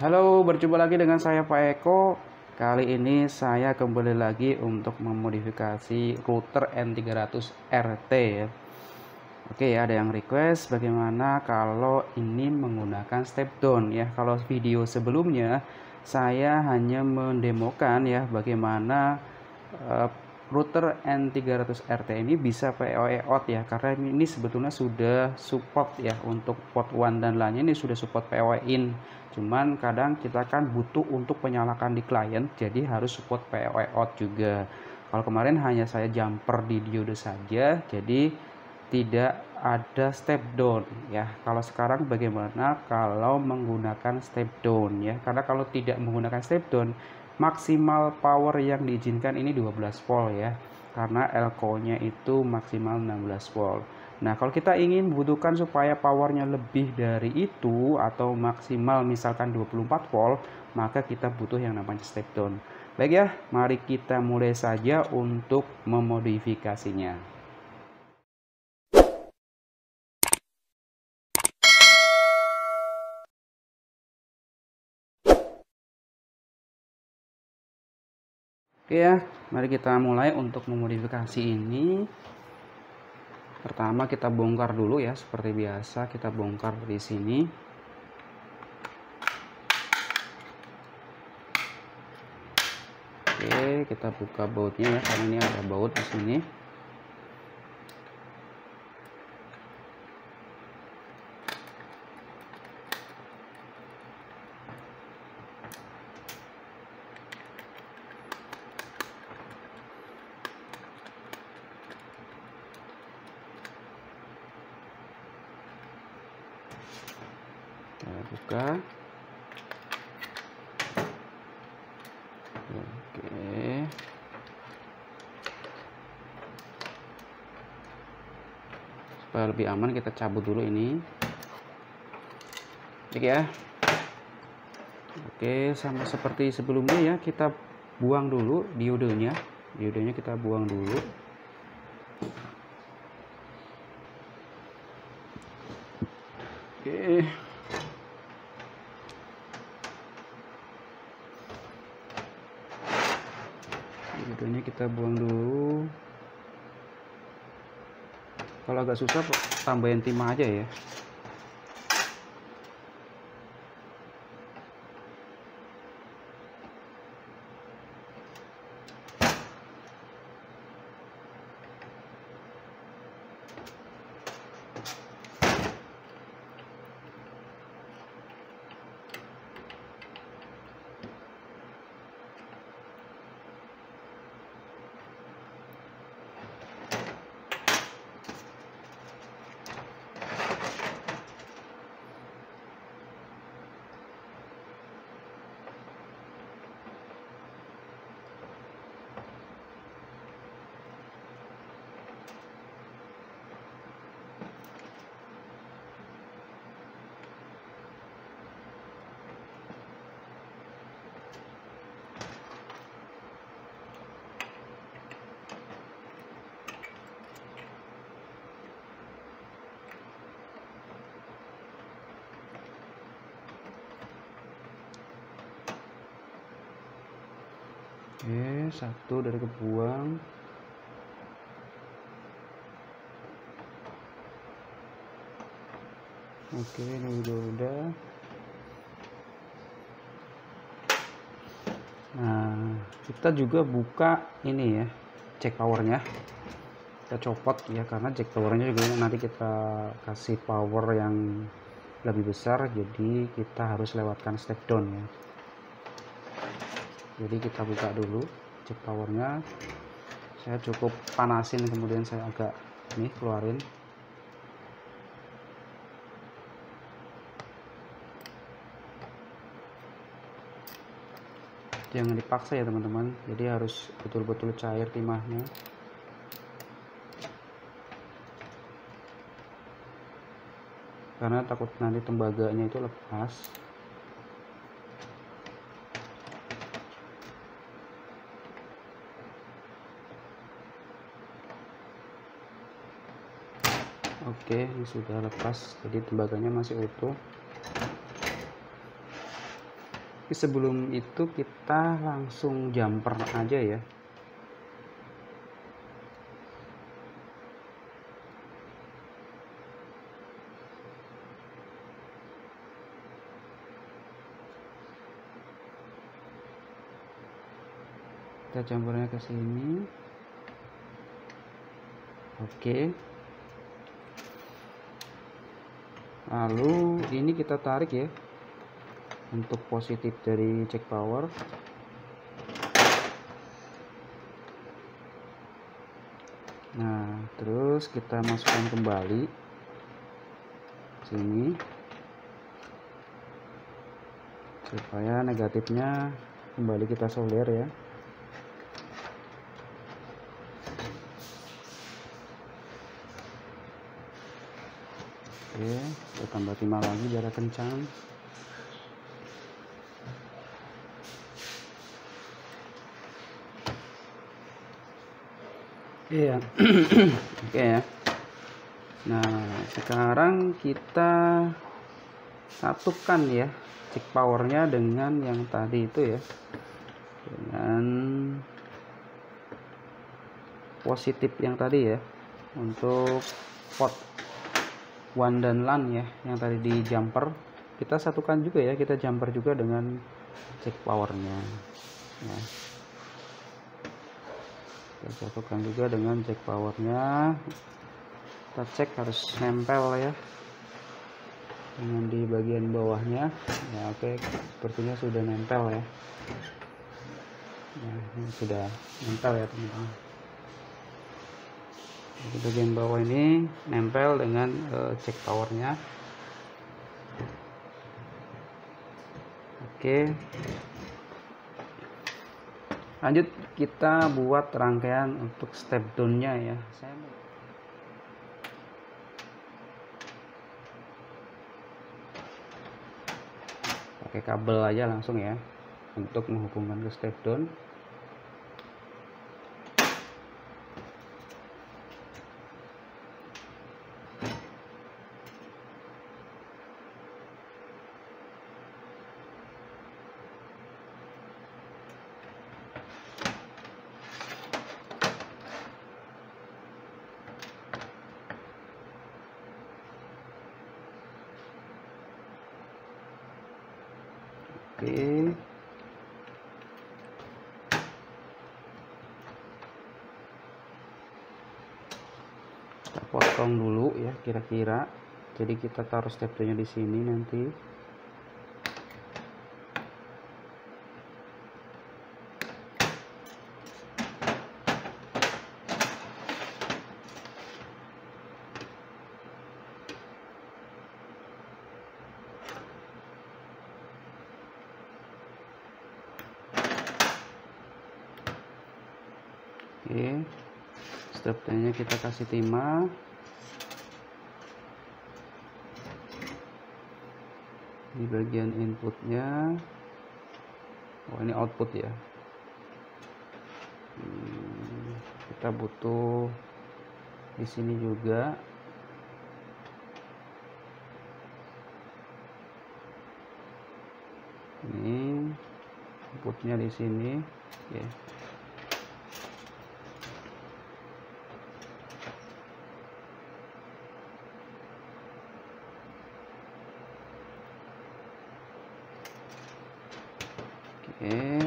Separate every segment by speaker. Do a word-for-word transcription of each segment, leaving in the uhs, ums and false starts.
Speaker 1: Halo, berjumpa lagi dengan saya Pak Eko. Kali ini saya kembali lagi untuk memodifikasi router N tiga ratus R T ya. Oke ya, ada yang request bagaimana kalau ini menggunakan step down ya. Kalau video sebelumnya saya hanya mendemokan ya bagaimana uh, router N tiga ratus R T ini bisa P O E out ya, karena ini sebetulnya sudah support ya untuk port one dan lainnya, ini sudah support P O E in. Cuman kadang kita kan butuh untuk penyalakan di client, jadi harus support P O E out juga. Kalau kemarin hanya saya jumper di diode saja, jadi tidak ada step down ya. Kalau sekarang bagaimana kalau menggunakan step down ya, karena kalau tidak menggunakan step down maksimal power yang diizinkan ini dua belas volt ya, karena elco-nya itu maksimal enam belas volt. Nah, kalau kita ingin membutuhkan supaya powernya lebih dari itu atau maksimal misalkan dua puluh empat volt, maka kita butuh yang namanya step down. Baik ya, mari kita mulai saja untuk memodifikasinya. Oke ya, mari kita mulai untuk memodifikasi ini. Pertama kita bongkar dulu ya, seperti biasa kita bongkar di sini. Oke, kita buka bautnya ya, karena ini ada baut di sini. Kita buka. Oke. Supaya lebih aman kita cabut dulu ini. Oke ya. Oke, sama seperti sebelumnya ya, kita buang dulu diodenya. Diodenya kita buang dulu. Oke. Diodenya kita buang dulu. Kalau agak susah tambahin timah aja ya. Oke, satu dari kebuang. Oke, ini udah udah. Nah, kita juga buka ini ya, jack powernya. Kita copot ya, karena jack powernya juga nanti kita kasih power yang lebih besar, jadi kita harus lewatkan step down ya. Jadi kita buka dulu jack powernya. Saya cukup panasin, kemudian saya agak nih keluarin. Jangan dipaksa ya teman-teman, jadi harus betul-betul cair timahnya. Karena takut nanti tembaganya itu lepas. Oke, ini sudah lepas, jadi tembaganya masih utuh. Tapi sebelum itu kita langsung jumper aja ya. Kita jumpernya ke sini. Oke. Lalu ini kita tarik ya untuk positif dari check power. Nah, terus kita masukkan kembali sini supaya negatifnya kembali kita solder ya. Oke, kita tambah timah lagi biar kencang. Iya. Oke ya. Nah, sekarang kita satukan ya check powernya dengan yang tadi itu ya, dengan positif yang tadi ya, untuk pot one dan LAN ya yang tadi di jumper. Kita satukan juga ya, kita jumper juga dengan check powernya ya. Kita satukan juga dengan check powernya. Kita cek harus nempel ya dengan di bagian bawahnya ya. Oke, sepertinya sudah nempel ya. Nah, ini sudah nempel ya teman-teman. Di bagian bawah ini nempel dengan uh, check powernya. Oke, lanjut kita buat rangkaian untuk step down-nya ya. Saya pakai kabel aja langsung ya untuk menghubungkan ke step down. Oke, kita potong dulu ya kira-kira. Jadi kita taruh step down-nya di sini nanti. Oke, step down-nya kita kasih timah. Di bagian inputnya, oh ini output ya. Hmm, kita butuh di sini juga. Ini inputnya di sini. Oke. Oke,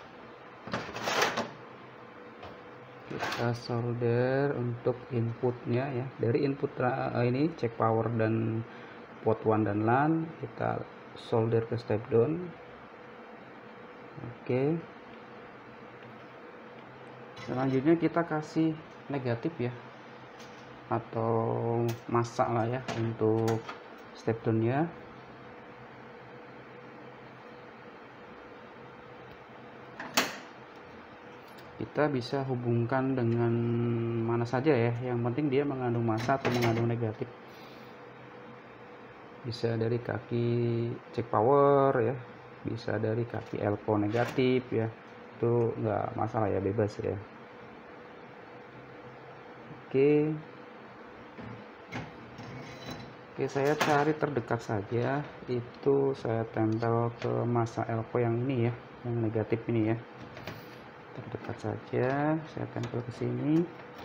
Speaker 1: kita solder untuk inputnya ya. Dari input ini check power dan pot one dan LAN kita solder ke step down. Oke, selanjutnya kita kasih negatif ya, atau masak lah ya untuk step down nya. Kita bisa hubungkan dengan mana saja ya, yang penting dia mengandung massa atau mengandung negatif. Bisa dari kaki check power ya, bisa dari kaki elko negatif ya, itu nggak masalah ya, bebas ya. Oke, Oke, saya cari terdekat saja, itu saya tempel ke masa elko yang ini ya, yang negatif ini ya. Terdekat saja, saya tempel ke sini.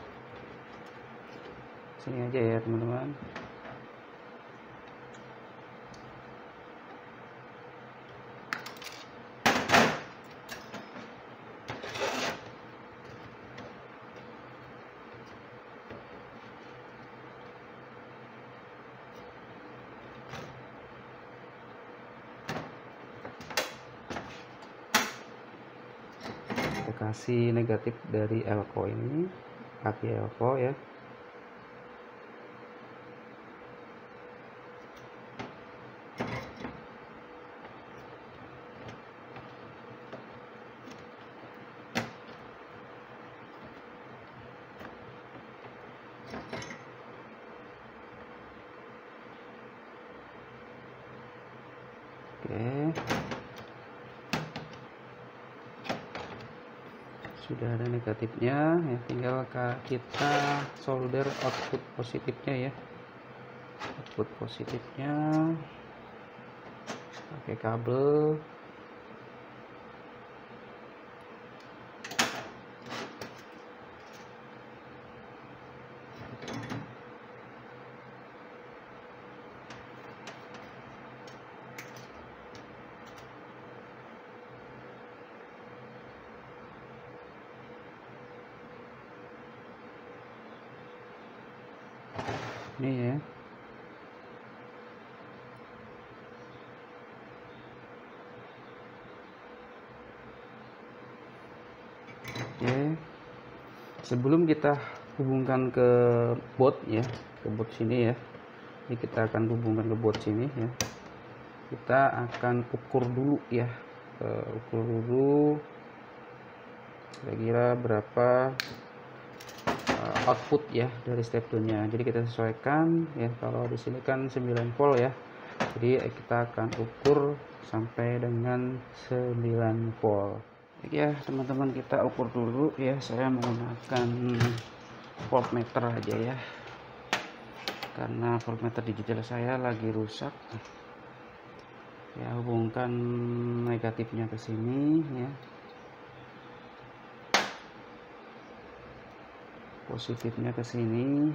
Speaker 1: Sini aja ya, teman-teman. Kasih negatif dari elko ini, kaki elko ya. Oke, sudah ada negatifnya ya, tinggal kita solder output positifnya ya, output positifnya pakai kabel. Ini ya, oke. Sebelum kita hubungkan ke board ya, ke board sini ya, ini kita akan hubungkan ke board sini ya. Kita akan ukur dulu ya, uh, ukur dulu kira-kira berapa output ya dari step two nya. Jadi kita sesuaikan ya, kalau di sini kan sembilan volt ya, jadi kita akan ukur sampai dengan sembilan volt ya teman-teman. Kita ukur dulu ya, saya menggunakan voltmeter aja ya, karena voltmeter digital saya lagi rusak ya. Hubungkan negatifnya ke sini ya, positifnya ke sini,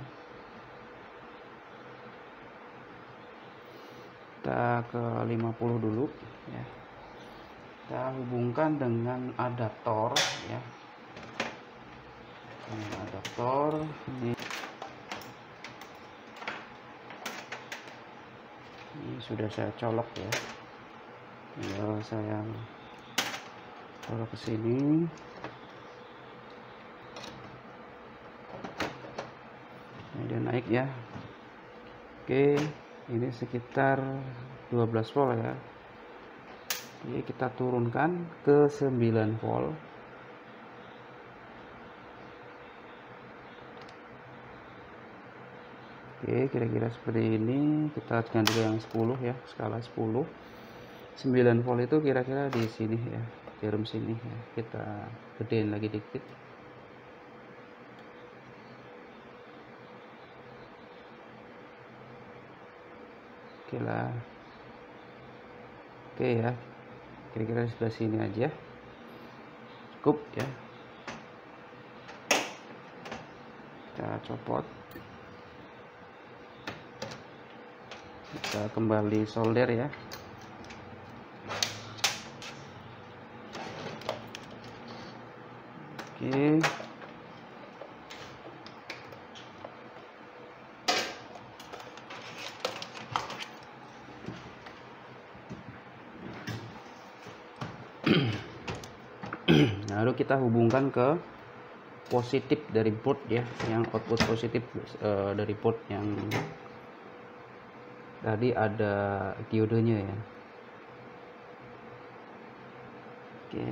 Speaker 1: kita ke lima puluh dulu ya. Kita hubungkan dengan adaptor ya, dengan adaptor ini, ini sudah saya colok ya, tinggal saya colok ke sini. Dia naik ya. Oke, ini sekitar dua belas volt ya. Oke, kita turunkan ke sembilan volt. Oke, kira-kira seperti ini. Kita ganti ke yang sepuluh ya, skala sepuluh. sembilan volt itu kira-kira di sini ya, jarum sini ya. Kita gedein lagi dikit. Oke lah, oke ya, kira-kira sebelah sini aja cukup ya. Kita copot, kita kembali solder ya. Oke, lalu kita hubungkan ke positif dari board ya, yang output positif uh, dari board yang tadi ada diodenya ya. Oke,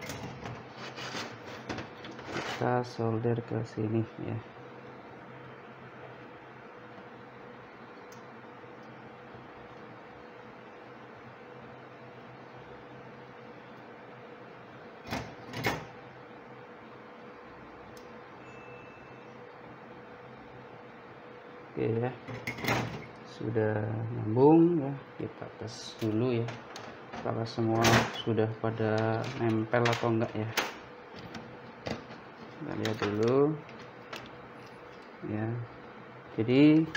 Speaker 1: kita solder ke sini ya. Oke ya, sudah nyambung ya. Kita tes dulu ya, apakah semua sudah pada nempel atau enggak ya. Kita lihat dulu ya. Jadi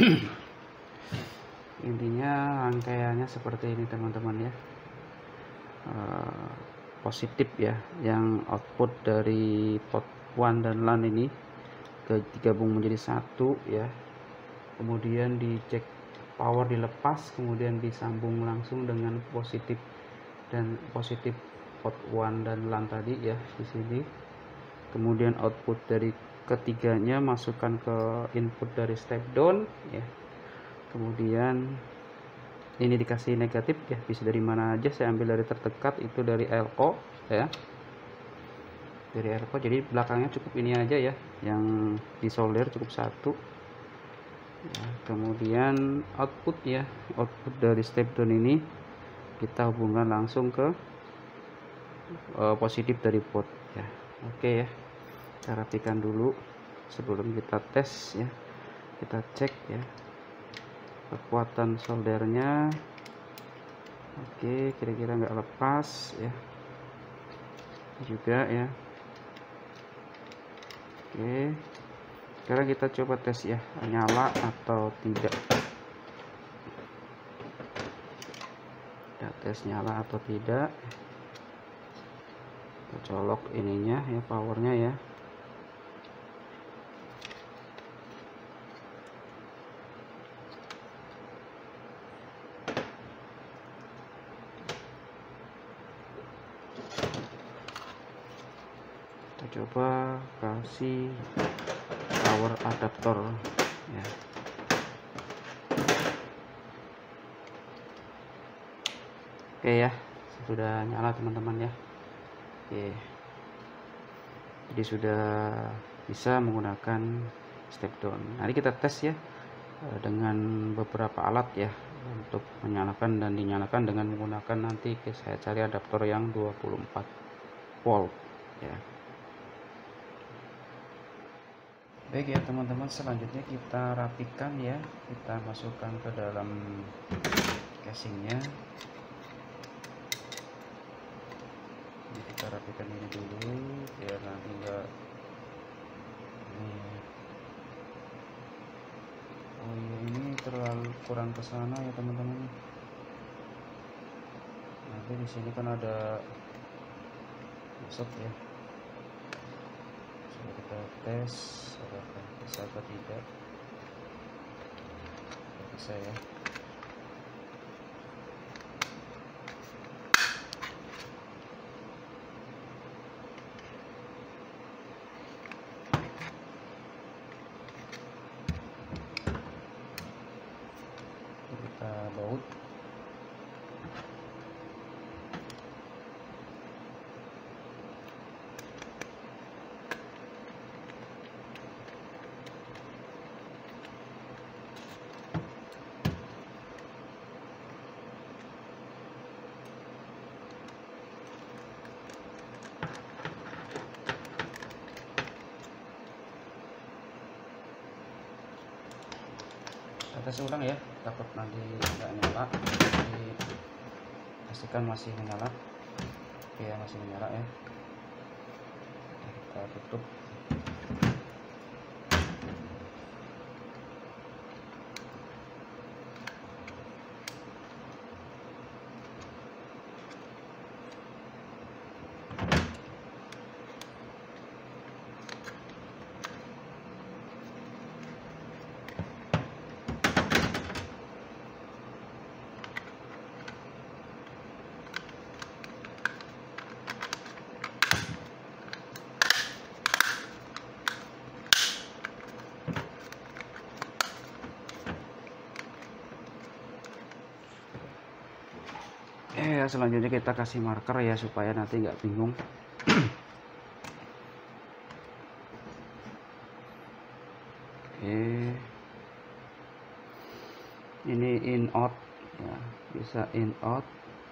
Speaker 1: intinya rangkaiannya seperti ini teman-teman ya. Uh, positif ya, yang output dari port one dan LAN ini digabung menjadi satu ya, kemudian dicek power dilepas, kemudian disambung langsung dengan positif dan positif port one dan LAN tadi ya di sini. Kemudian output dari ketiganya masukkan ke input dari step down ya. Kemudian ini dikasih negatif ya, bisa dari mana aja, saya ambil dari terdekat itu dari L O ya, dari L O. Jadi belakangnya cukup ini aja ya, yang disolder cukup satu ya. Kemudian output ya, output dari step down ini kita hubungkan langsung ke uh, positif dari port ya. Oke ya, kita rapikan dulu sebelum kita tes ya. Kita cek ya kekuatan soldernya. Oke, kira-kira nggak lepas ya juga ya. Oke, sekarang kita coba tes ya, nyala atau tidak. Kita tes nyala atau tidak. Kita colok ininya ya, powernya ya. Coba kasih power adaptor ya. Oke ya, sudah nyala teman-teman ya. Oke, jadi sudah bisa menggunakan step down. Nanti kita tes ya dengan beberapa alat ya untuk menyalakan dan dinyalakan dengan menggunakan, nanti saya cari adaptor yang dua puluh empat volt ya. Baik ya teman-teman, selanjutnya kita rapikan ya, kita masukkan ke dalam casingnya. Jadi kita rapikan ini dulu biar nanti enggak ini. Oh iya, ini terlalu kurang ke sana ya teman-teman. Nanti di sini kan ada masuk ya. Coba kita tes apakah bisa atau tidak. Bisa ya. Kita baut. Tes ulang ya, takut nanti nggak nyala. Jadi pastikan masih menyala. Oke ya, masih menyala ya. Kita tutup. Eh, selanjutnya kita kasih marker ya supaya nanti nggak bingung. Oke, ini in out ya, bisa in out.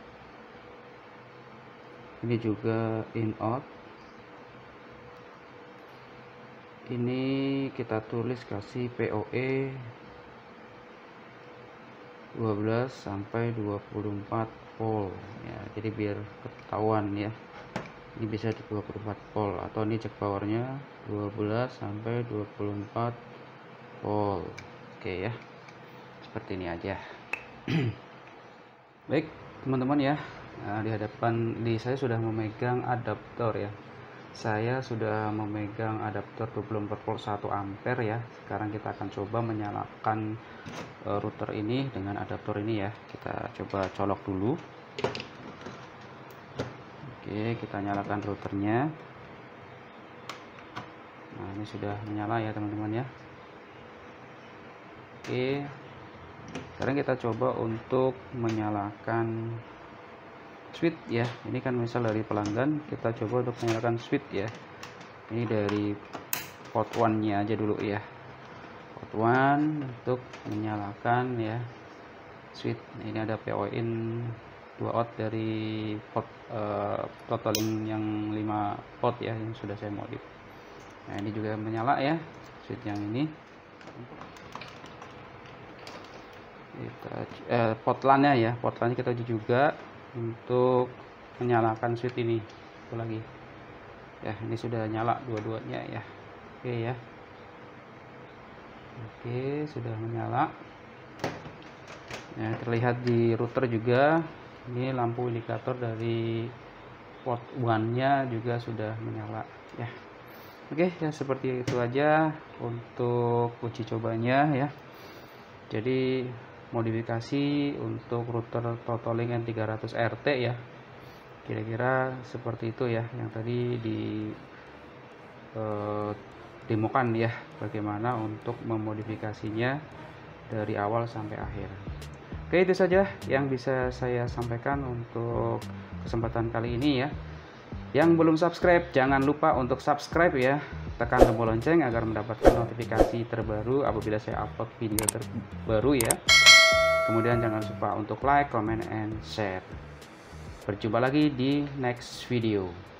Speaker 1: Ini juga in out. Ini kita tulis kasih P O E dua belas sampai dua puluh empat volt ya, jadi biar ketahuan ya, ini bisa di dua puluh empat volt, atau ini cek powernya dua belas sampai dua puluh empat volt. Oke ya, seperti ini aja. Baik teman-teman ya, nah, di hadapan di saya sudah memegang adaptor ya, saya sudah memegang adaptor dua puluh empat volt satu ampere ya. Sekarang kita akan coba menyalakan uh, router ini dengan adaptor ini ya. Kita coba colok dulu. Oke, kita nyalakan routernya. Nah, ini sudah menyala ya teman-teman ya. Oke, sekarang kita coba untuk menyalakan switch ya. Ini kan misal dari pelanggan, kita coba untuk menyalakan switch ya. Ini dari port one nya aja dulu ya, port one untuk menyalakan ya switch. Ini ada P O in dua out dari port uh, totaling yang lima port ya, yang sudah saya modif. Nah, ini juga menyala ya switch yang ini. Kita eh, port LAN-nya ya, port LAN-nya kita uji juga untuk menyalakan switch ini. Itu lagi ya, ini sudah nyala dua-duanya ya. Oke ya, oke sudah menyala ya, terlihat di router juga. Ini lampu indikator dari port one nya juga sudah menyala ya. Oke ya, seperti itu aja untuk uji cobanya ya. Jadi modifikasi untuk router Totalink N tiga ratus R T ya, kira-kira seperti itu ya, yang tadi di eh, demokan ya, bagaimana untuk memodifikasinya dari awal sampai akhir. Oke, itu saja yang bisa saya sampaikan untuk kesempatan kali ini ya. Yang belum subscribe, jangan lupa untuk subscribe ya, tekan tombol lonceng agar mendapatkan notifikasi terbaru apabila saya upload video terbaru ya. Kemudian jangan lupa untuk like, comment, and share. Berjumpa lagi di next video.